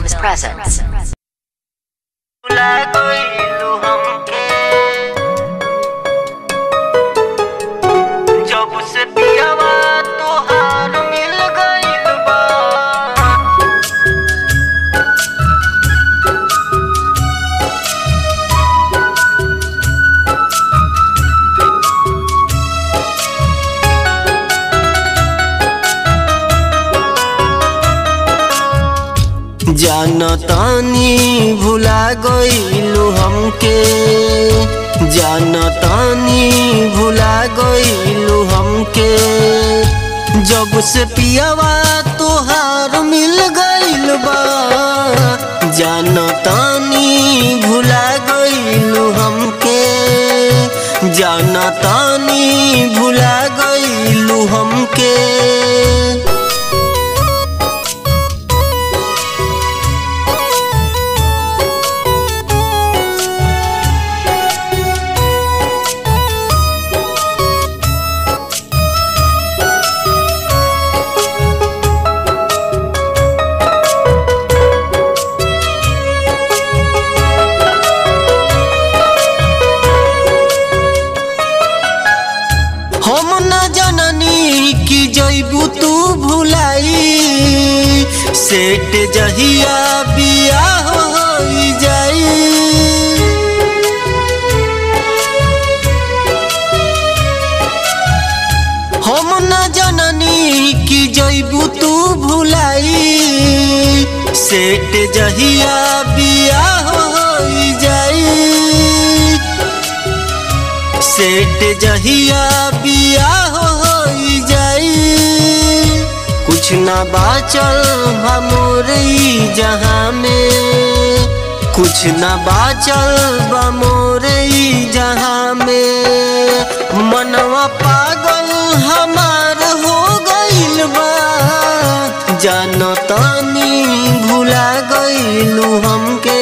Films presents. जानतानी भुला गइलू हमके, जानतानी भुला गइलू हमके। जब से पियावा तोहार मिल गइल बा, जानतानी भुला गइलू हमके, जानतानी भुला गइलू हमके। हम न जननी कि जइबू तू भुलाई, सेठ जहिया बियाह होई जाई। हम न जननी कि जइबू तू भुलाई, सेठ जहिया बियाह होई जाई। सेठ जहिया बियाह होई जाई। कुछ ना बाचल हमोर ई जहां में, कुछ ना बाचल हमोर ई जहां में। मनवा पागल हमार हो गइल बा, जानतानी भुला गइलू हमके,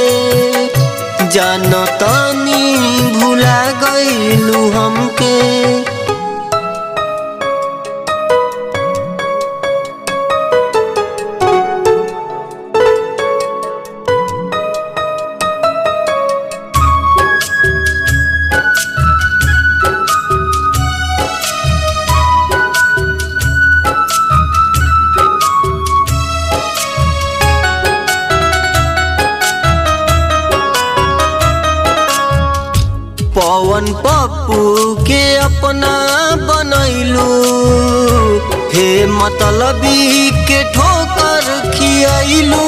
जानतानी भुला गइलू हमके। पवन पप्पू के अपना बनैलू, हे मतलबी के ठोकर खियाइलू।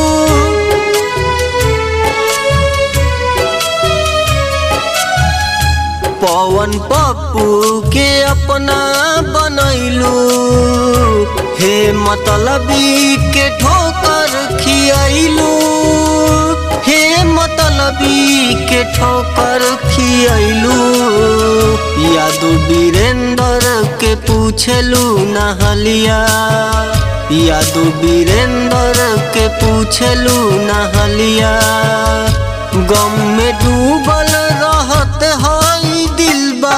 पवन पप्पू के अपना बनैलू, हे मतलबी के ठोकर खियाइलू। हे मतलबी के ठोकर खियाइलू। यादू वीरेंद्र के पूछलू नहलिया, यादू वीरेंद्र के पूछलू नहलिया। गम में डूबल रहत हई दिलबा,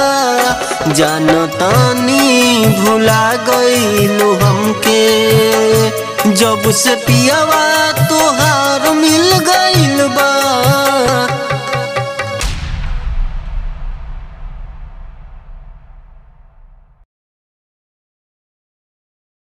जानतानी भुला गइलू हमके। जब से पियावा तोहार मिल गइल बा,